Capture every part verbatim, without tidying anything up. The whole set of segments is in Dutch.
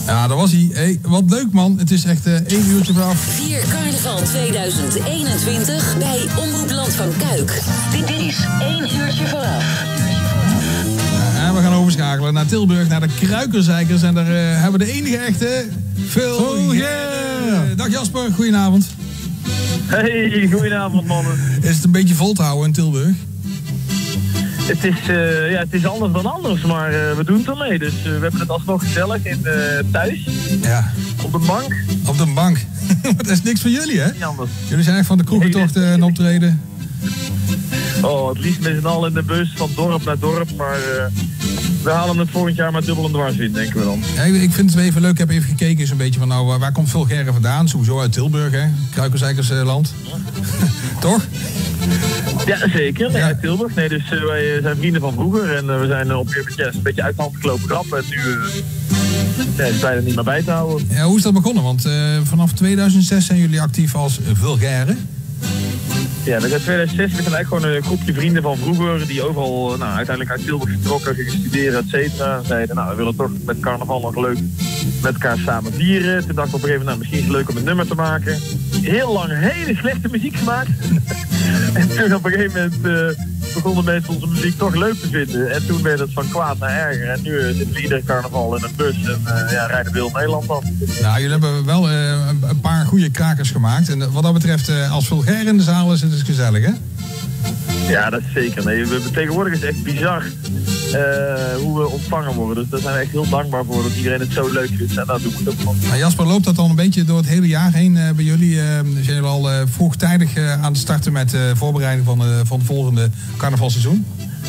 Ja, daar was hij. Hey, wat leuk man. Het is echt uh, één uurtje vanaf. Vier Carnaval tweeduizend eenentwintig bij Omroep Land van Kuik. Dit is één uurtje vooraf. En we gaan overschakelen naar Tilburg, naar de Kruikerzeikers. En daar uh, hebben we de enige echte... Phil oh, yeah. Dag Jasper, goedenavond. Hey, goedenavond mannen. Is het een beetje vol te houden in Tilburg? Het is, uh, ja, het is anders dan anders, maar uh, we doen het ermee. Dus uh, we hebben het alsnog gezellig in, uh, thuis. Ja. Op de bank. Op de bank. Dat is niks voor jullie, hè? Niet anders. Jullie zijn echt van de kroegentochten en optreden. Oh, het liefst met z'n allen in de bus, van dorp naar dorp. Maar uh, we halen het volgend jaar maar dubbel en dwars in, denken we dan. Ja, ik vind het even leuk. Ik heb even gekeken zo'n beetje van, nou, waar komt Vulgaire vandaan? Sowieso uit Tilburg, hè? Kruikerzijkersland. Ja. Toch? Ja, zeker. Nee, ja. Uit Tilburg. Nee, dus uh, wij zijn vrienden van vroeger. En uh, we zijn uh, op een yes, een beetje uit de hand geklopen grappen. En nu uh, ja, is het bijna niet meer bij te houden. Ja, hoe is dat begonnen? Want uh, vanaf tweeduizend zes zijn jullie actief als Vulgaire. Ja, dat is tweeduizend zes. We zijn eigenlijk gewoon een groepje vrienden van vroeger. Die overal nou, uiteindelijk uit Tilburg vertrokken, gingen studeren, et cetera. Zeiden, nou, we willen toch met carnaval nog leuk met elkaar samen vieren. Toen dacht ik op een gegeven moment, nou, misschien is het leuk om een nummer te maken. Heel lang hele slechte muziek gemaakt. En toen op een gegeven moment uh, begonnen mensen onze muziek toch leuk te vinden. En toen werd het van kwaad naar erger. En nu uh, zitten we iedere carnaval in een bus en uh, ja, rijden we heel Nederland af. Nou, jullie hebben wel uh, een paar goede krakers gemaakt. En wat dat betreft, uh, als Vulgaire in de zaal is het dus gezellig, hè? Ja, dat is zeker. Nee, we, tegenwoordig is het echt bizar uh, hoe we ontvangen worden. Dus daar zijn we echt heel dankbaar voor dat iedereen het zo leuk vindt. En dat doen we het ook van. Nou, Jasper, loopt dat dan een beetje door het hele jaar heen uh, bij jullie? Uh, zijn jullie al uh, vroegtijdig uh, aan het starten met de uh, voorbereiding van, uh, van het volgende carnavalseizoen?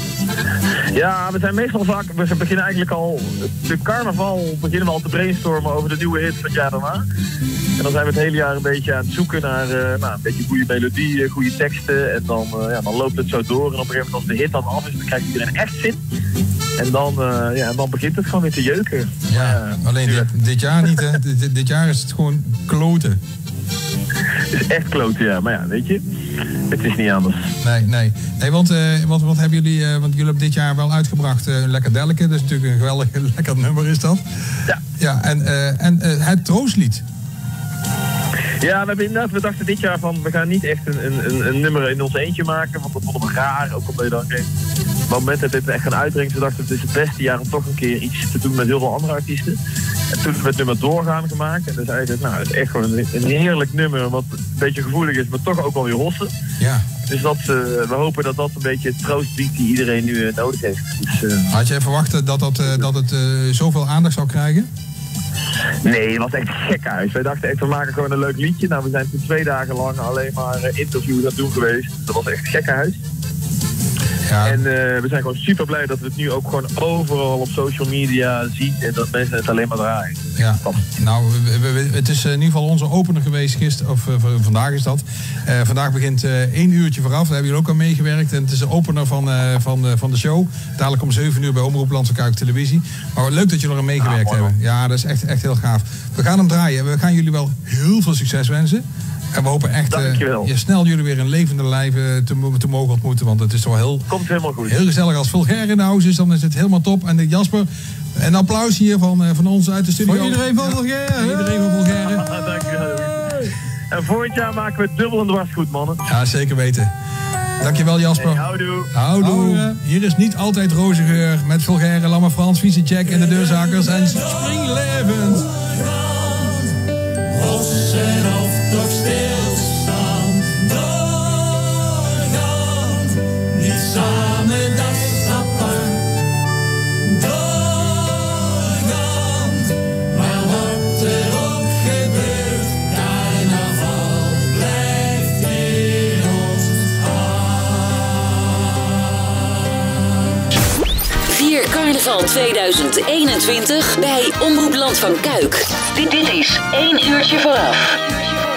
Ja, we zijn meestal vaak, we beginnen eigenlijk al, de carnaval beginnen we al te brainstormen over de nieuwe hits van het jaar daarna. En dan zijn we het hele jaar een beetje aan het zoeken naar uh, nou, een beetje goede melodieën, goede teksten. En dan, uh, ja, dan loopt het zo door. En op een gegeven moment als de hit dan af is, dan krijgt iedereen echt zin. En dan, uh, ja, en dan begint het gewoon weer te jeuken. Ja, uh, alleen dit, dit jaar niet, hè. dit, dit jaar is het gewoon kloten. Het is echt kloten, ja. Maar ja, weet je, het is niet anders. Nee, nee. nee want, uh, wat, wat hebben jullie, uh, want jullie hebben dit jaar wel uitgebracht, uh, Lekker Delke. Dat is natuurlijk een geweldig lekker nummer, is dat? Ja. Ja, en, uh, en uh, het troostlied. Ja, we hebben inderdaad, we dachten dit jaar van, we gaan niet echt een, een, een nummer in ons eentje maken, want dat vonden we raar, ook omdat je dan geen moment hebt dat we echt gaan uitbrengen. Ze dachten, het is het beste jaar om toch een keer iets te doen met heel veel andere artiesten. En toen hebben we het nummer Doorgaan gemaakt. En dan zei ik, nou, het is echt gewoon een, een heerlijk nummer, wat een beetje gevoelig is, maar toch ook wel weer hossen. Ja. Dus dat, uh, we hopen dat dat een beetje het troost biedt die iedereen nu uh, nodig heeft. Dus, uh... Had jij verwacht dat, dat, uh, dat het uh, zoveel aandacht zou krijgen? Nee, het was echt gekhuis. Wij dachten echt, we maken gewoon een leuk liedje. Nou, we zijn toen twee dagen lang alleen maar uh, interviews aan het doen geweest. Dat was echt gekhuis. Ja. En uh, we zijn gewoon super blij dat we het nu ook gewoon overal op social media zien en dat mensen het alleen maar draaien. Ja, nou, we, we, het is in ieder geval onze opener geweest gisteren, of uh, vandaag is dat. Uh, vandaag begint uh, één uurtje vooraf, daar hebben jullie ook aan meegewerkt. En het is de opener van, uh, van, uh, van de show. Dadelijk om zeven uur bij Omroep Land van Kuik Televisie. Maar leuk dat jullie er aan meegewerkt ah, hebben. Ja, dat is echt, echt heel gaaf. We gaan hem draaien. We gaan jullie wel heel veel succes wensen. En we hopen echt uh, je snel jullie weer in levende lijven te, te mogen ontmoeten. Want het is toch heel, Komt helemaal goed. heel gezellig als Vulgaire in de house is. Dan is het helemaal top. En uh, Jasper, een applaus hier van, uh, van ons uit de studio. Voor iedereen van Vulgaire. Ja, iedereen van Vulgaire. Ah, dankjewel. En volgend jaar maken we het dubbel en dwars goed, mannen. Ja, zeker weten. Dankjewel Jasper. Hey, houdoe. Houdoe. Houdoe. Hier is niet altijd roze geur. Met Vulgaire, Lamme Frans, Vieze Jack en de Deurzakers. En Springlevend. Rossen of toch stilstaan, doorgaan, niet samen, dat is apart. Doorgaan, maar wat er ook gebeurt, carnaval blijft in ons hart. Vier Carnaval tweeduizend eenentwintig bij Omroep Land van Kuik. Dit, dit is één uurtje vooraf.